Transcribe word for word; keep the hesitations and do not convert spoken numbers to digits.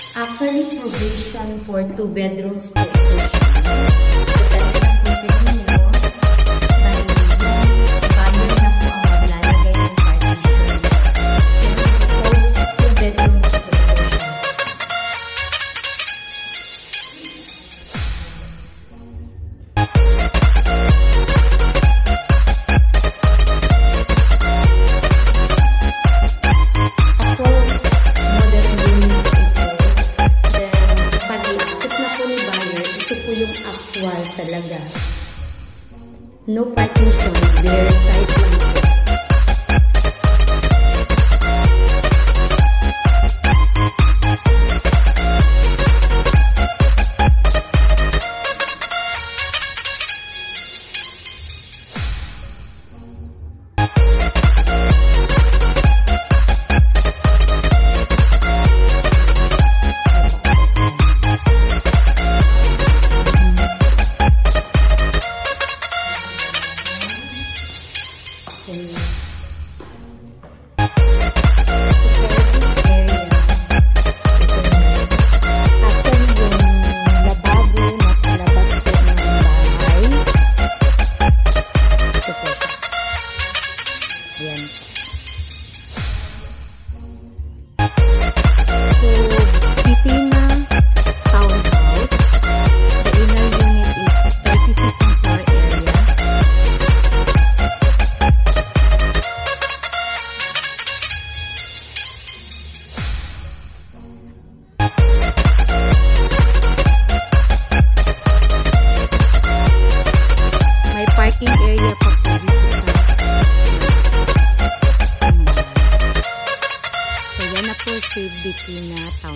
Actually, provision for two bedrooms per each. Depende na po sa inyo. Dahil yung buyer na po ang maglalagay ng partition. Suppose two bedrooms per each. Actual talaga. No partition, bare side lang po. Parking area pa po dito sa so yan na po, Save Bikina Town.